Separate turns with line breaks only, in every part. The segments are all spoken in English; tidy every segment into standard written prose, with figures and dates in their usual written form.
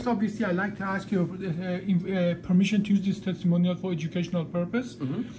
First, obviously, I'd like to ask you permission to use this testimonial for educational purpose.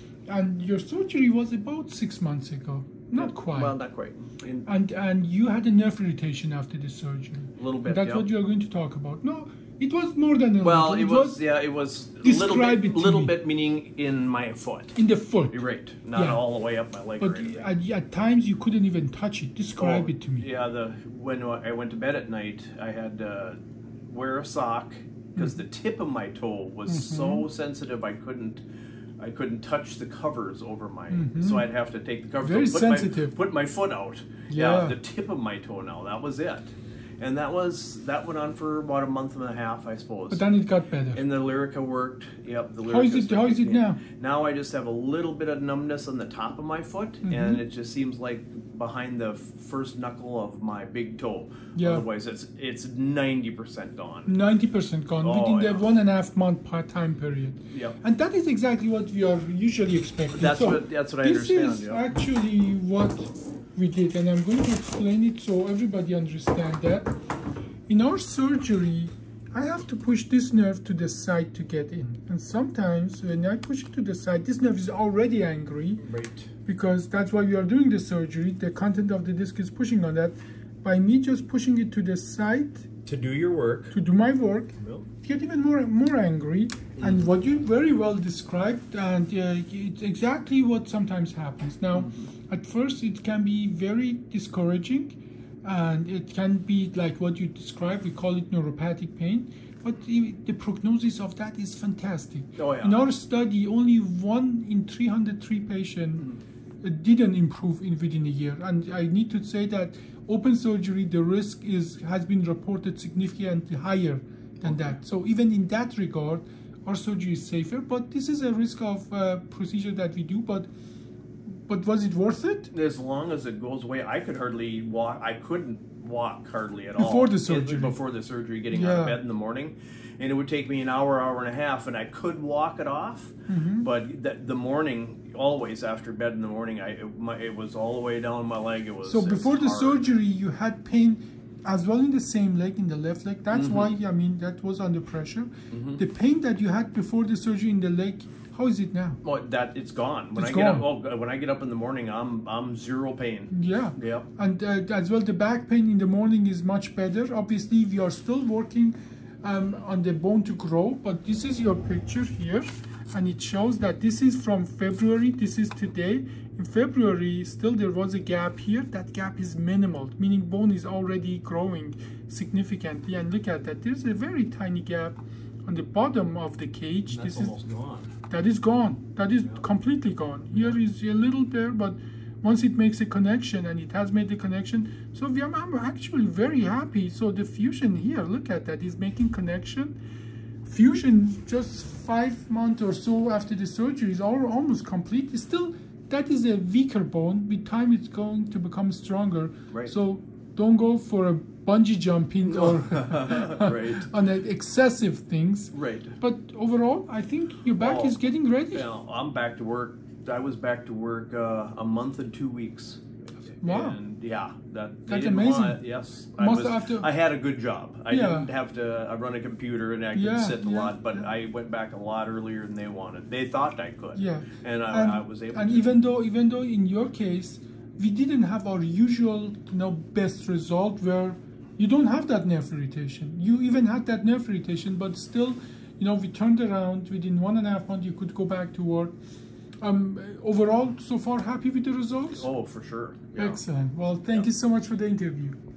And your surgery was about 6 months ago. Not quite.
Well, not quite.
And you had a nerve irritation after the surgery.
A little bit.
That's what you're going to talk about. No, it was more than a
well,
little.
it was
Describe
a little bit, meaning in my foot.
In the foot.
You're right. Not all the way up my leg.
But at times you couldn't even touch it. Describe it to me.
Yeah, when I went to bed at night, I had to wear a sock because the tip of my toe was so sensitive I couldn't touch the covers over my, so I'd have to take the covers.
Very sensitive.
Put my foot out.
Yeah,
the tip of my toe now. That was it, and that went on for about a month and a half, I suppose.
But then it got better.
And the Lyrica worked. Yep, the Lyrica.
How is it now?
Now I just have a little bit of numbness on the top of my foot, and it just seems like behind the first knuckle of my big toe.
Yeah.
Otherwise, it's 90% gone.
90% gone within the 1.5 month time period.
Yep.
And that is exactly what we are usually expecting.
That's what I understand.
This is actually what we did, and I'm going to explain it so everybody understands that. In our surgery, I have to push this nerve to the side to get in. And sometimes when I push it to the side, this nerve is already angry.
Right.
Because that's why we are doing the surgery. The content of the disc is pushing on that. By me just pushing it to the side.
To do your work.
To do my work. Get even more angry. And what you very well described, and it's exactly what sometimes happens. Now, at first it can be very discouraging. And it can be like what you described, we call it neuropathic pain, but the prognosis of that is fantastic.
Oh, yeah.
In our study, only 1 in 303 patients didn't improve within a year. And I need to say that open surgery, the risk has been reported significantly higher than that. So even in that regard, our surgery is safer, but this is a risk of procedure that we do. But was it worth it?
As long as it goes away, I could hardly walk. I couldn't walk hardly at all.
Before the surgery.
Before the surgery, getting out of bed in the morning. And it would take me an hour and a half, and I could walk it off. But the morning, always after bed in the morning, it was all the way down my leg. It was
so before the surgery, you had pain as well in the same leg, in the left leg. That's why, I mean, that was under pressure. The pain that you had before the surgery in the leg, how is it now?
Well, it's gone. When I get up in the morning, I'm zero pain.
Yeah.
Yep.
And as well, the back pain in the morning is much better. Obviously, we are still working on the bone to grow, but this is your picture here, and it shows that this is from February. This is today. In February, still there was a gap here. That gap is minimal, meaning bone is already growing significantly. And look at that. There's a very tiny gap on the bottom of the cage.
That's almost gone.
That is gone. That is completely gone. Here is a little there, but once it makes a connection, and it has made the connection, so I'm actually very happy. So the fusion here, look at that, is making connection. Fusion just 5 months or so after the surgery is almost complete. It's still, that is a weaker bone. With time, it's going to become stronger.
Right.
So don't go for a bungee jumping or on excessive things.
Right.
But overall, I think your back is getting ready.
Yeah, I'm back to work. I was back to work a month and 2 weeks.
Wow.
And yeah,
that's amazing.
Yes.
I
had a good job. I didn't have to run a computer, and I could sit a lot, but I went back a lot earlier than they wanted. They thought I could.
Yeah.
And I was able to.
And even though in your case, we didn't have our usual, best result where you don't have that nerve irritation. You even had that nerve irritation, but still, we turned around. Within 1.5 months, you could go back to work. Overall, so far, happy with the results?
Oh, for sure. Yeah.
Excellent. Well, thank you so much for the interview.